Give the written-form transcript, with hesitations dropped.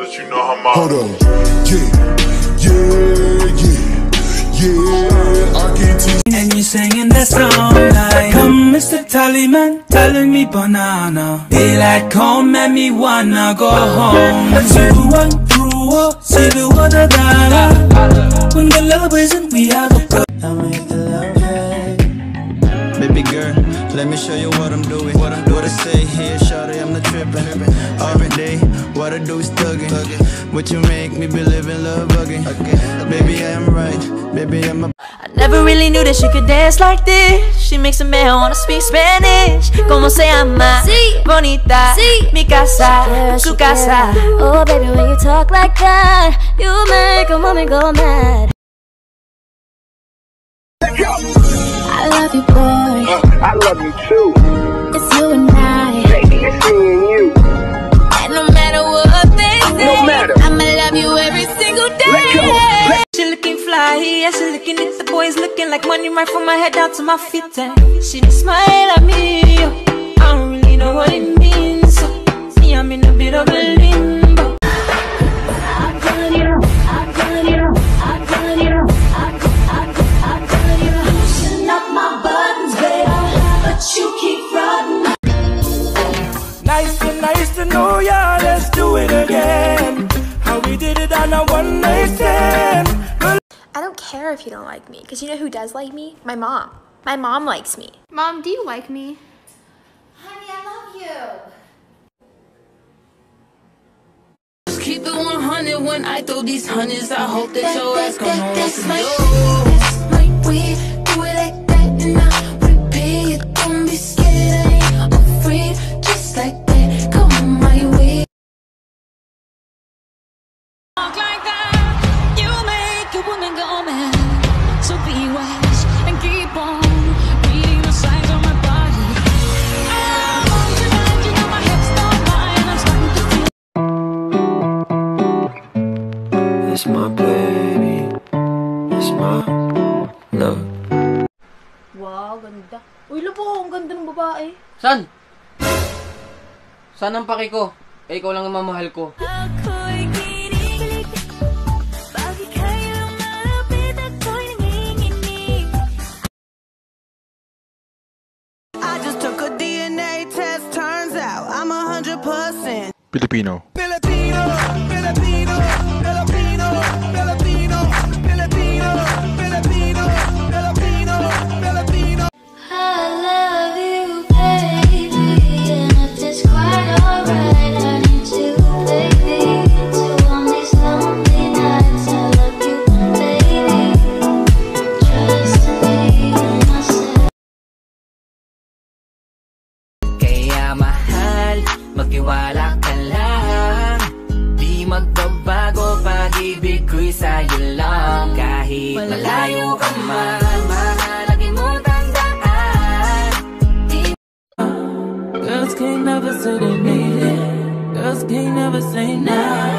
but you know how my hold on. Yeah, I can teach. And you singing that song like, come Mr. Tallyman, telling me banana. Daylight come and me wanna go home. See the one through, see the one that when the love isn't, we have a good. I make the love right. Baby girl, let me show you what I'm doing. What I say here, shawty, I'm not tripping. Every day, what I do is thugging. What you make me believe in love again. Baby, I am right. Baby, I'm a. I never really knew that she could dance like this. She makes a man wanna speak Spanish. Como se llama? Sí. Bonita. Sí. Mi casa. Su casa. Oh baby, when you talk like that, you make a woman go mad. I love you, boy. I love you too. It's you and I. Baby, it's me and you. And no matter what they say, No matter. I'ma love you every single day. She looking fly, yeah, she looking at the boys looking like money right from my head down to my feet. And she smile at me, I don't really know what it means. So, see, I'm in a bit of a limbo. I've done it all. I've done it all. I've done it all. I've done it all. Loosen up my buttons, baby, but you keep running. Nice to know ya, let's do it again. How we did it on a one night stand. I don't care if you don't like me, because you know who does like me? My mom. My mom likes me. Mom, do you like me? Honey, I love you. Just keep it 100 when I throw these hundreds. I hope that your ass gon' know That's what my to way. Do it like that and I repeat it. Don't be scared, I ain't afraid. Just like that, come my way. Talk like that, you make a woman go mad. So be wise and keep on reading the signs on my body. Tonight, you know my hips don't lie, and I'm starting to feel. It's my baby, it's my love. Wow, ganda. Uy, labo, ang ganda ng babae. San? San ang paki ko? Eh, ikaw lang ang mamahal ko. Ako'y kinikilig, bakit kayo malapit ako'y nanginginig. I just took a DNA test, turns out I'm 100% Filipino. Filipino, Filipino, Filipino, Filipino, Filipino, Filipino, Filipino, Filipino. I love you, baby, and if it's quite alright, I need you, baby. So on these lonely nights, I love you, baby. Just me and myself. Kaya mahal, magtiwala ka lang. Di magbabago pag-ibig ko'y sa'yo lang. Kahit malayo ka man, mahalagin mo tandaan. Girls can't never say they need it. Girls can't never say nah.